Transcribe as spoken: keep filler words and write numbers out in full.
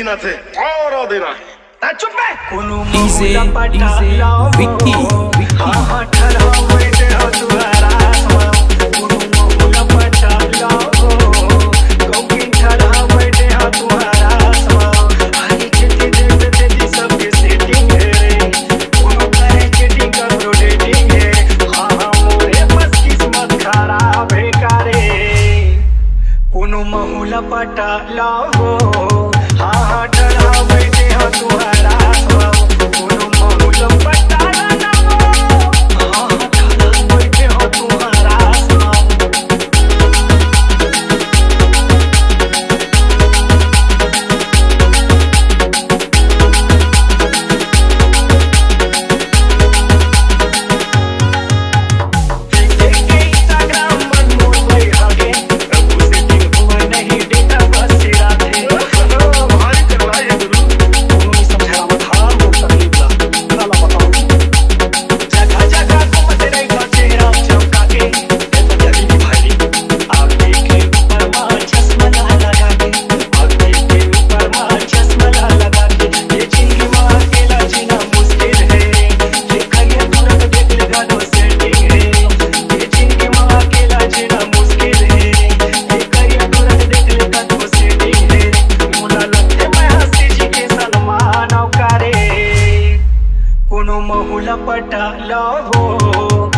दिन थे और दिन है चुप है कोनो महुला पटालो विक्की विक्की हां ठहरा बैठे हो तुम्हारा कोनो महुला पटालो कौन ठहरा बैठे हो तुम्हारा हरी चिट्ठी दे दे दी सबके सेटिंग है कोनो करे चिट्ठी का रोटेटिंग है हां हां मोरे बस किस्मत खराब है करे कोनो महुला पटालो हां हां ठहरा बैठे हो तुम्हारा कोनो महुला पटालो हो